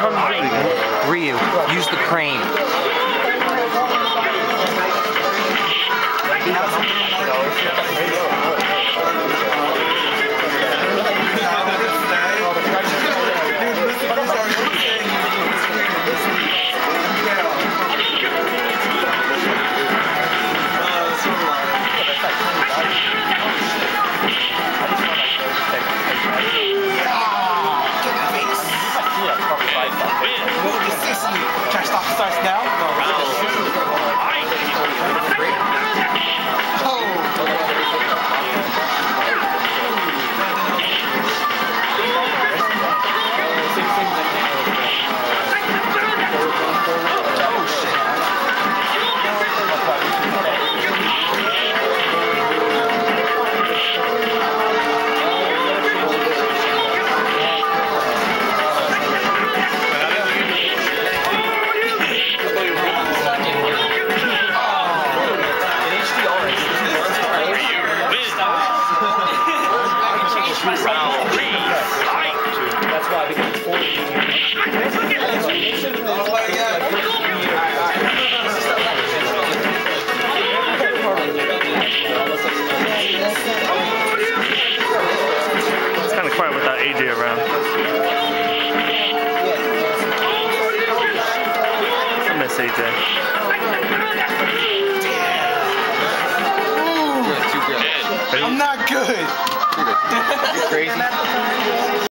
Ryu, use the crane. Can I stop the starts now? That's why, because it's 40. It's kind of quiet without AJ around. I miss AJ. I'm not good. You crazy?